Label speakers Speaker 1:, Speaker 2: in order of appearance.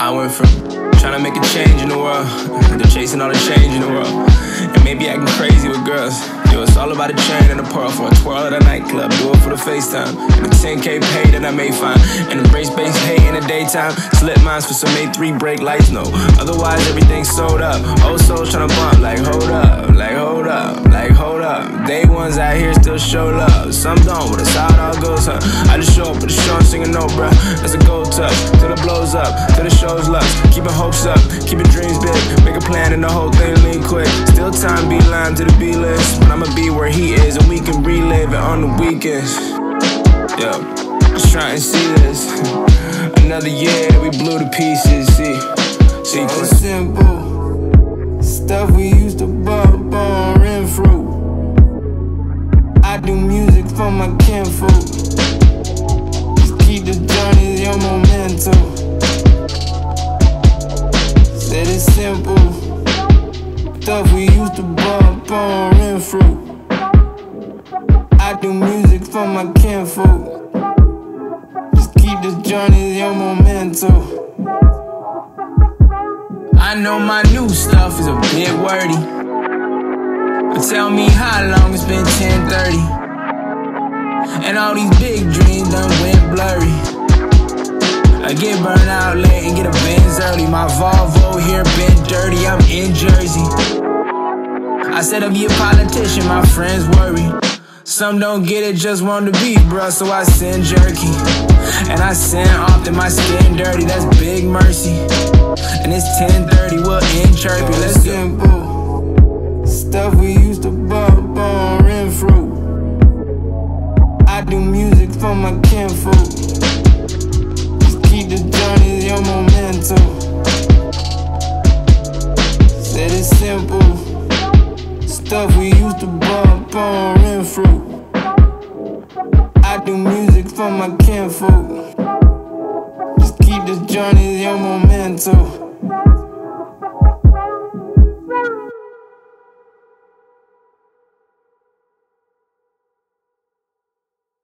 Speaker 1: I went from trying to make a change in the world to chasing all the change in the world, and maybe acting crazy with girls. Yo, it's all about a chain and a pearl for a twirl at a nightclub. Do it for the FaceTime and a 10K pay that I may find, and embrace base hate in the daytime. Slip mines for some A3 brake lights, no. Otherwise everything's sold up. Old souls tryna bump like hold up, like hold up, like hold up. Day ones out here still show love. Some don't, but it's how it all goes, huh? I just show up with the show, I'm singing no, bruh. That's a gold touch, till it blows up, till the show's love. Keeping hopes up, keeping dreams big. Make a plan and the whole thing lean quick. Still time be lime to the B-list, but I'ma be where he is, and we can relive it on the weekends. Yeah, just trying to see this. Another year that we blew to pieces. See,
Speaker 2: it's simple stuff we used to bump on Renfro. I do music for my kinfolk. Just keep the journey your memento. Said it's simple stuff we used to bump on Renfro. I do music for my kinfolk. Just keep this journey your memento. I know my new stuff is a bit wordy, but tell me how long it's been 10:30, and all these big dreams done went blurry. I get burned out late and get a Benz early. My Volvo here been dirty, I'm in Jersey. I said I'll be a politician, my friends worry. Some don't get it, just want to be, bruh, so I send jerky. And I send often, my skin dirty, that's big mercy. And it's 10:30, we'll end chirpy, let's go. Simple stuff we used to bump on Renfro. I do music for my kinfolk. Just keep the journey your memento. Said it's simple stuff we used to bump on Renfro. I do music for my kinfolk. Just keep this journey your memento.